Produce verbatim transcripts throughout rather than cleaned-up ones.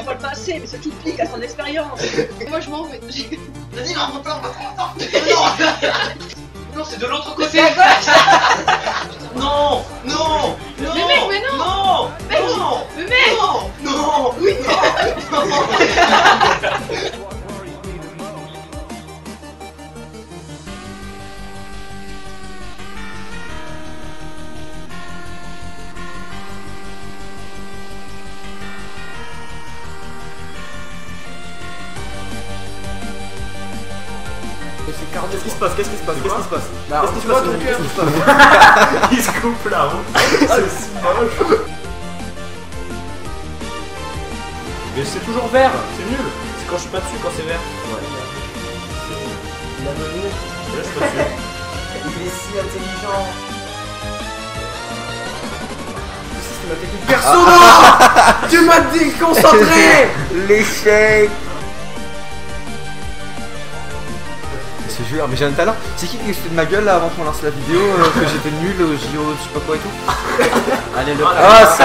va pas le passer, mais c'est tout pique à son expérience. Moi je m'en vais. Vas-y, non, on va pas, non. Non, c'est de l'autre côté. Non, non, non. Mais mec, mais non. Non, Mec, non, mais mec. non, non, oui, non, non. Qu'est-ce qui se passe? Qu'est-ce qui se passe? Qu'est-ce qui se passe? Bah, Qu'est-ce qui se vois passe? ton cœur. Qu'est-ce qui se passe? Il se coupe là. C'est si moche. Mais c'est toujours vert, c'est nul. C'est quand je suis pas dessus, quand c'est vert. Ouais. Il a donné. Là, je suis pas dessus. Il est si intelligent. C'est ma technique perso. Non. Tu m'as déconcentré. L'échec. Ce jeu, mais j'ai un talent. C'est qui qui se fait de ma gueule là avant qu'on lance la vidéo euh, que j'étais nul au J O, je sais pas quoi et tout. Allez, le. Ah, ça.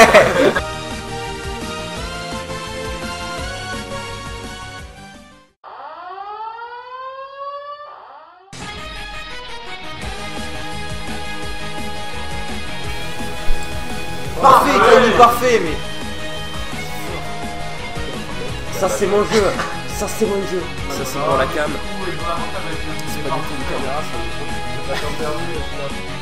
Parfait, Camille, parfait, mais. Ça c'est mon jeu. Ça c'est mon jeu. Ça, c'est pour la cam. C'est pas du tout une caméra, ça me